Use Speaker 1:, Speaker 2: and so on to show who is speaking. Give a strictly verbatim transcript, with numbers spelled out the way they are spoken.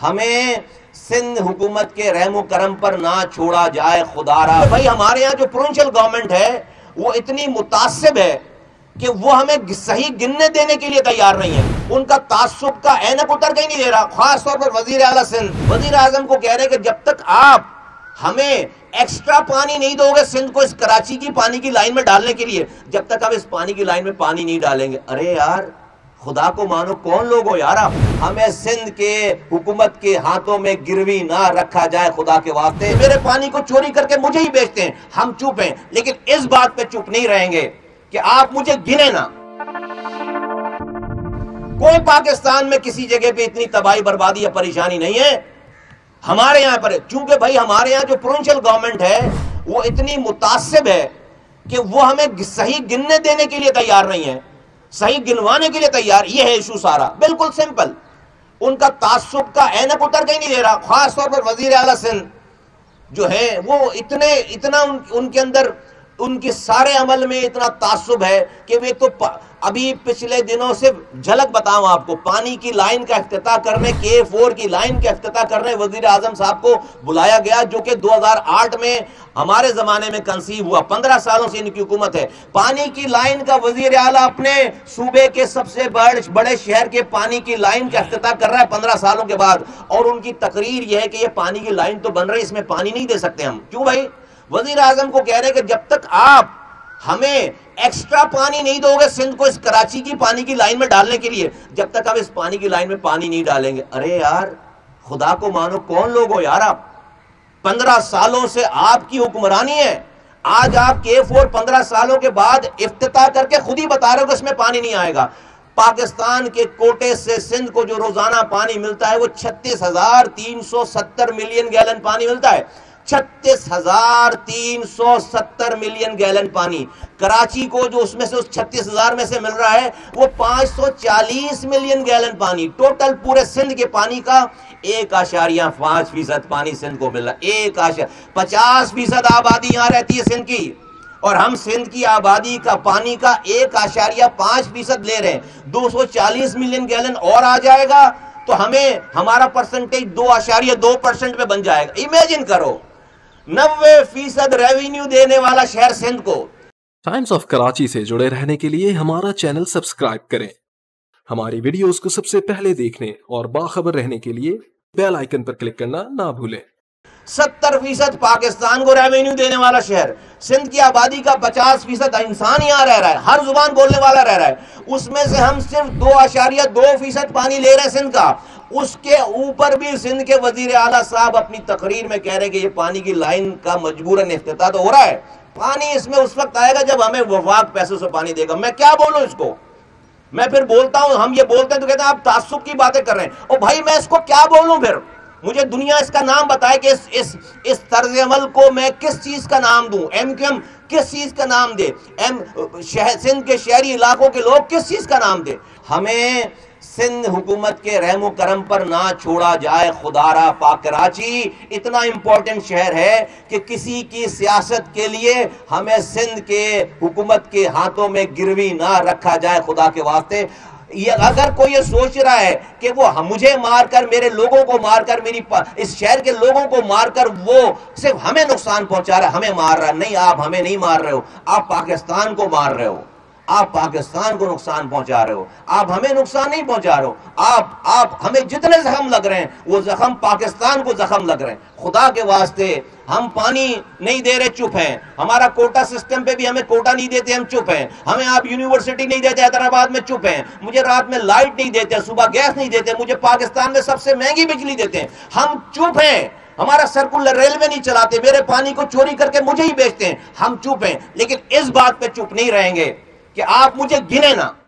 Speaker 1: ہمیں سندھ حکومت کے رحم و کرم پر نہ چھوڑا جائے خدا را۔ بھائی ہمارے یہاں جو پروونشل گورنمنٹ ہے وہ اتنی متعصب ہے کہ وہ ہمیں صحیح گننے دینے کے لیے تیار نہیں ہے۔ ان کا تعصب کا اینک اتر کے ہی نہیں دے رہا، خاص طور پر وزیر اعلیٰ سندھ وزیر اعظم کو کہہ رہے کہ جب تک آپ ہمیں ایکسٹرا پانی نہیں دو گے سندھ کو اس کراچی کی پانی کی لائن میں ڈالنے کے لیے، جب تک آپ اس پانی کی لائن میں پانی نہیں ڈالیں گے۔ ارے یار خدا کو مانو، کون لوگ ہو یار آپ؟ ہمیں سندھ کے حکومت کے ہاتھوں میں گروی نہ رکھا جائے خدا کے واسطے۔ میرے پانی کو چوری کر کے مجھے ہی بیچتے ہیں، ہم چپ ہیں، لیکن اس بات پہ چپ نہیں رہیں گے کہ آپ مجھے گنے نا۔ کوئی پاکستان میں کسی جگہ پہ اتنی تباہی بربادی یا پریشانی نہیں ہے ہمارے یہاں پر، چونکہ بھائی ہمارے یہاں جو پروونشل گورنمنٹ ہے وہ اتنی متعصب ہے کہ وہ ہمیں صحیح گننے دینے کے لیے تیار نہیں ہے، صحیح گنوانے کے لیے تیار۔ یہ ہے ایشو سارا، بالکل سمپل۔ ان کا تعصب کا اینک اتر کے ہی نہیں دے رہا، خاص طور پر وزیر اعلیٰ سندھ جو ہے وہ اتنے اتنا ان, ان کے اندر ان کے سارے عمل میں اتنا تعصب ہے کہ وہ تو ابھی پچھلے دنوں سے جھلک بتاؤں آپ کو، پانی کی لائن کا افتتاح کرنے، کے فور کی لائن کا افتتاح کرنے وزیر اعظم صاحب کو بلایا گیا، جو کہ دو ہزار آٹھ میں ہمارے زمانے میں کنسیو ہوا، پندرہ سالوں سے ان کی حکومت ہے۔ پانی کی لائن کا وزیر اعلیٰ اپنے صوبے کے سب سے بڑے شہر کے پانی کی لائن کا افتتاح کر رہا ہے پندرہ سالوں کے بعد، اور ان کی تقریر یہ ہے کہ یہ پانی کی لائن تو بن رہی ہے، اس میں پانی نہیں دے سکتے ہم۔ کیوں بھائی؟ وزیر اعظم کو کہہ رہے کہ جب تک آپ ہمیں ایکسٹرا پانی نہیں دو گے سندھ کو اس کراچی کی پانی کی لائن میں ڈالنے کے لیے، جب تک آپ اس پانی کی لائن میں پانی نہیں ڈالیں گے۔ ارے یار خدا کو مانو، کون لوگ ہو یار آپ؟ پندرہ سالوں سے آپ کی حکمرانی ہے، آج آپ کے فور پندرہ سالوں کے بعد افتتاح کر کے خود ہی بتا رہے ہو کہ اس میں پانی نہیں آئے گا۔ پاکستان کے کوٹے سے سندھ کو جو روزانہ پانی ملتا ہے وہ چھتیس ہزار تین سو ستر ملین گیلن پانی ملتا ہے، چھتیس ہزار تین سو ستر ملین گیلن پانی۔ کراچی کو جو اس میں سے اس چھتیس ہزار میں سے مل رہا ہے وہ پانچ سو چالیس ملین گیلن پانی، ٹوٹل پورے سندھ کے پانی کا ایک اشاریہ پانچ فیصد پانی سندھ کو مل رہا ہے۔ ایک اشاریہ پچاس فیصد آبادی یہاں رہتی ہے سندھ کی، اور ہم سندھ کی آبادی کا پانی کا ایک اشاریہ پانچ فیصد لے رہے ہیں۔ دو سو چالیس ملین گیلن اور آ جائے گا تو ہمیں ہمارا پرسنٹیج دو اشاریہ دو پرسنٹ پہ بن جائے گا۔ امیجن کرو، نوے فیصد ریونیو دینے والا شہر سندھ کو۔
Speaker 2: ٹائمز آف کراچی سے جڑے رہنے کے لیے ہمارا چینل سبسکرائب کریں، ہماری ویڈیوز کو سب سے پہلے دیکھنے اور باخبر رہنے کے لیے بیل آئیکن پر کلک کرنا نہ بھولیں۔
Speaker 1: ستر فیصد پاکستان کو ریونیو دینے والا شہر، سندھ کی آبادی کا پچاس فیصد انسان یہاں رہ رہا ہے، ہر زبان بولنے والا رہ رہا ہے، اس میں سے ہم صرف دو اشاریہ دو فیصد پانی لے رہے ہیں سندھ کا۔ اس کے اوپر بھی سندھ کے وزیر اعلیٰ صاحب اپنی تقریر میں کہہ رہے کہ یہ پانی کی لائن کا مجبوراً افتتاح تو ہو رہا ہے، پانی اس میں اس وقت آئے گا جب ہمیں وفاق پیسوں سے پانی دے گا۔ میں کیا بولوں اس کو؟ میں پھر بولتا ہوں، ہم یہ بولتے ہیں تو کہتے ہیں آپ تعصب کی باتیں کر رہے ہیں، اور بھائی میں اس کو کیا بولوں پھر؟ مجھے دنیا اس کا نام بتائے کہ اس اس اس طرز عمل کو میں کس چیز کا نام دوں، ایم کیو ایم کس چیز کا نام دے، ایم سندھ کے شہری علاقوں کے لوگ کس چیز کا نام دے۔ ہمیں سندھ حکومت کے رحم و کرم پر نہ چھوڑا جائے خدا را۔ پاک کراچی اتنا امپورٹنٹ شہر ہے کہ کسی کی سیاست کے لیے ہمیں سندھ کے حکومت کے ہاتھوں میں گروی نہ رکھا جائے خدا کے واسطے۔ یہ اگر کوئی یہ سوچ رہا ہے کہ وہ مجھے مار کر، میرے لوگوں کو مار کر، میری اس شہر کے لوگوں کو مار کر وہ صرف ہمیں نقصان پہنچا رہا ہے، ہمیں مار رہا ہے، نہیں، آپ ہمیں نہیں مار رہے ہو، آپ پاکستان کو مار رہے ہو، آپ پاکستان کو نقصان پہنچا رہے ہو، آپ ہمیں نقصان نہیں پہنچا رہے ہو۔ آپ آپ ہمیں جتنے زخم لگ رہے ہیں وہ زخم پاکستان کو زخم لگ رہے ہیں۔ خدا کے واسطے ہم پانی نہیں دے رہے، چپ ہیں۔ ہمارا کوٹا سسٹم پہ بھی ہمیں کوٹا نہیں دیتے، ہم چپ ہیں۔ ہمیں آپ یونیورسٹی نہیں دیتے حیدرآباد میں، چپ ہیں۔ مجھے رات میں لائٹ نہیں دیتے، صبح گیس نہیں دیتے، مجھے پاکستان میں سب سے مہنگی بجلی دیتے ہیں، ہم چپ ہیں۔ ہمارا سرکولر ریلوے نہیں چلاتے، میرے پانی کو چوری کر کے مجھے ہی بیچتے ہیں، ہم چپ ہیں۔ لیکن اس بات پہ چپ نہیں رہیں گے کہ آپ مجھے گنے نا۔